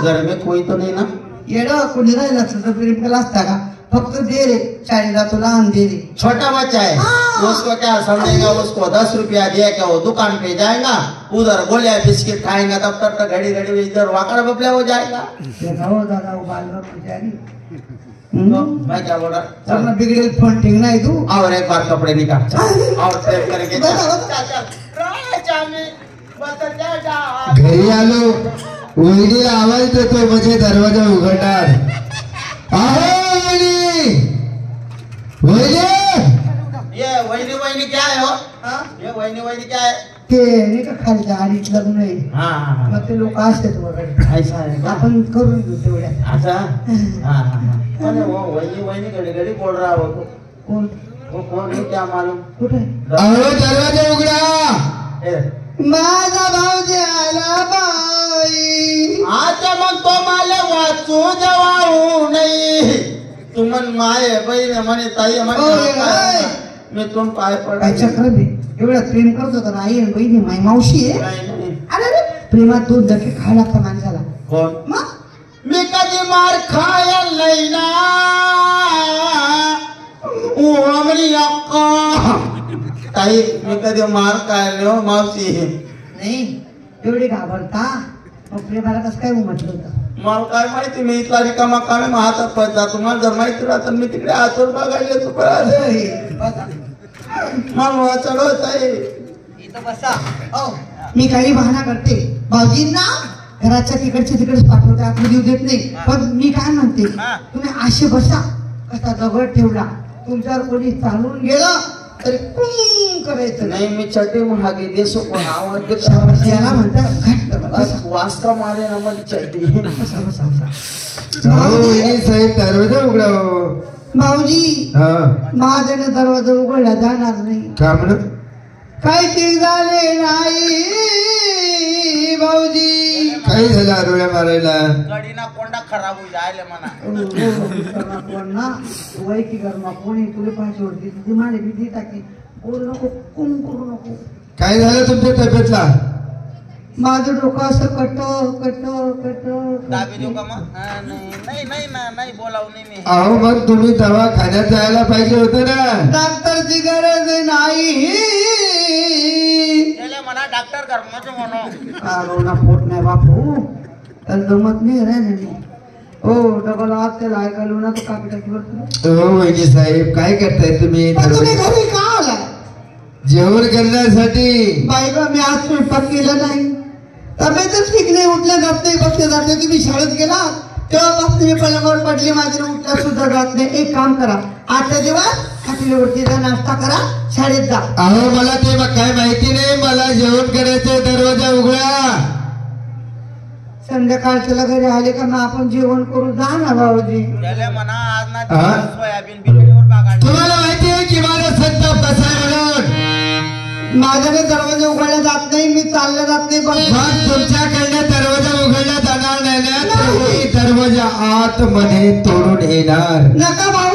घर में कोई तो नहीं ना? येडं कोणी राहिलं असलं तर प्रेम केला असता का? फक्त दे रे शाळेला तुला आण दे रे. छोटा बच्चा है, उसको क्या समझेगा? उसको 10 रुपया दिया क्या वो दुकान पे जाएगा, उधर गोलियां बिस्किट खाएगा, तब तक घड़ी घड़ी इधर वाकड़ बबला हो जाएगा. हो दादा वो बाल बेचारी. तो मैं क्या बोल रहा? चल बिगड़ेल फोन ठीक नाही तू. और एक बार कपड़े निकाल और प्रेम करके घरी आलो, वहिनीला आवाज देतो म्हणजे दरवाजा उघडणार. ये वहिनी वहिनी क्या है हो? ये वहिनी वहिनी क्या है? ते नाही का खालच्या आडीत लग्न आहे. मग ते लोक असतात वगैरे. ऐसा है आपण करून घेऊ तेवढ्या. अच्छा. अरे वो वहिनी वहिनी घड़ी घड़ी बोल रहा हो तो कोण? वो कौन है क्या मालूम? कुठे? दरवाजा उघडा. माझा भाऊजी आला बाई. आता मग तो मला वाचू देवाऊ नाही. तुमन माय बहीण म्हणे ताई म्हणे मी तुम पाय काय पडायचं. चक्र बी एवढं प्रेम करत होता ना. आई आणि बहिणी माई मावशी आहे. अरे रे प्रेमात दोन धक्के खायला लागता माणसाला. कोण? मग मी कधी मार खायला नाही ना. ओमरी अक्का ताई मी कधी मार खायला मावशी नाही एवढे घाबरता. मग प्रेमाला कसं काय म्हटलं होतं? मला काय माहिती. मी इथला रिकामा कामे मग हातात पडता. तुम्हाला जर माहिती राहत मी तिकडे आचर बघायला येतो. मला चढवत आहे. इथं बसा. मी काही बहाणा करते भाऊजींना घराच्या तिकडचे तिकडेच पाठवते. आतमध्ये देऊ देत नाही. पण मी काय म्हणते तुम्ही असे बसा. कसा दगड ठेवला तुमच्यावर कोणी चालून गेलं तरी कुंग करायचं नाही. मी चड्डी महागे देसो पण आवाज याला म्हणतात घट्ट वास्ता मारे ना मला चड्डी. साहेब दरवाजा उघडा. भाऊजी माझ्याने दरवाजा उघडला जाणार नाही. का म्हणून? काही ते झाले नाही भाऊजी. काही झालं आरोळ्या मारायला? गाडीना कोंडा खराब हो जायला म्हणा. वय की गरमा कोणी तुला पाहिजे होती तुझी माडे भीती टाकी. बोलू नको कुम करू नको. काय झालं तुमच्या तब्येतला? माझं डोकं असं कट कट कट. दाबी देऊ का मग? नाही नाही ना नाही बोलावं नाही मी. अहो मग तुम्ही दवाखान्यात जायला पाहिजे होतं ना. डॉक्टरची गरज नाही. मला डॉक्टर करमच म्हणून ना पोट नाही बापू. त्याला जमत नाही रे नाही. हो डबल आत त्याला ऐकायला ना तो कापी टाकीवर. हो वैद्य साहेब काय करताय तुम्ही? तुम्ही घरी का आला? जेवण करण्यासाठी. बाई ग मी आज स्वयंपाक केला नाही. तब्येतच ठीक नाही. उठल्या जात नाही बसले जाते. तुम्ही शाळेत गेला तेव्हापासून मी पलंगावर पडली. माझे उठल्या सुद्धा जात नाही. एक काम करा आजच्या दिवस खाटीवरती जा नाश्ता करा शाळेत जा. अहो मला ते काय माहिती नाही. मला जेवण करायचं. दरवाजा उघडा. संध्याकाळच्या घरी आले का मग आपण जेवण करू. जा ना भाऊजी. सोयाबीन बिल्डिंगवर बागाड. तुम्हाला माहिती आहे की माझा संताप कसा आहे म्हणून? माझ्याने दरवाजा उघडला जात नाही. मी चालला जात नाही. मग तुमच्याकडनं दरवाजा उघडला जाणार नाही ना. दरवाजा आत मध्ये तोडून येणार. नका भाऊ